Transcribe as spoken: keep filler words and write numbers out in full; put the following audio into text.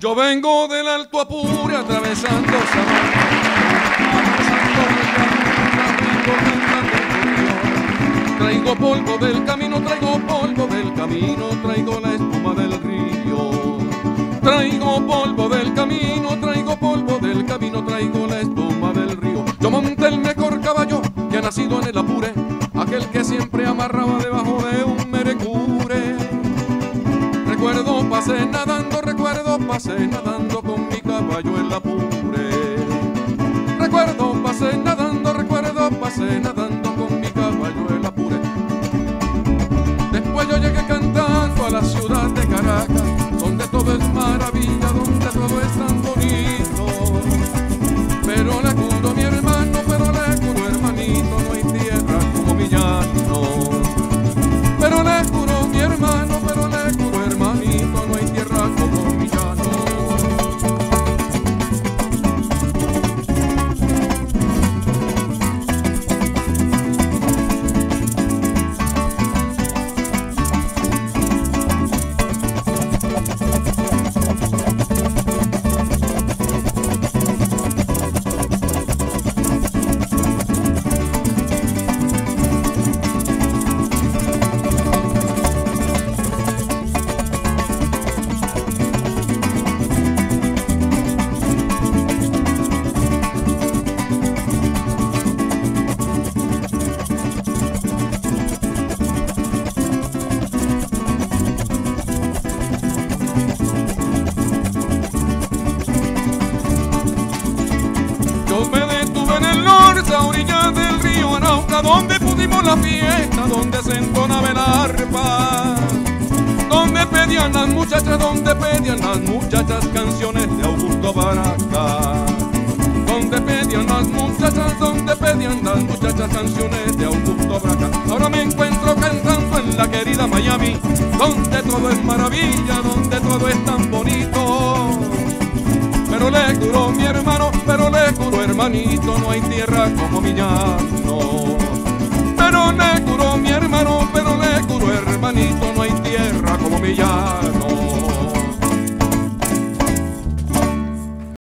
Yo vengo del Alto Apure atravesando Sabana, traigo polvo del camino, traigo polvo del camino, traigo la espuma del río. Traigo polvo del camino, traigo polvo del camino, traigo la espuma del río. Yo monté el mejor caballo que ha nacido en el Apure, aquel que siempre amarraba debajo de un merecure. Recuerdo pasé nadando, recuerdo pasé nadando con mi caballo en la Apure. Recuerdo pasé nadando, recuerdo pasé nadando con mi caballo en la Apure. Después yo llegué cantando a la ciudad de Caracas, donde todo es maravilla, donde todo es tan bonito. Pero le juro mi hermano, pero le juro hermanito, no hay tierra como mi llano. Pero le juro mi hermano, pero le juro hermanito, no hay tierra como mi llano. Donde pusimos la fiesta, donde se entonaba el arpa, donde pedían las muchachas, donde pedían las muchachas canciones de Augusto Baraca. Donde pedían las muchachas, donde pedían las muchachas canciones de Augusto Baraca. Ahora me encuentro cantando en la querida Miami, donde todo es maravilla, donde todo es tan bonito. Pero le juro mi hermano, pero le juro hermanito, no hay tierra como mi llano. Pero le juro mi hermano, pero le juro hermanito, no hay tierra como mi llano.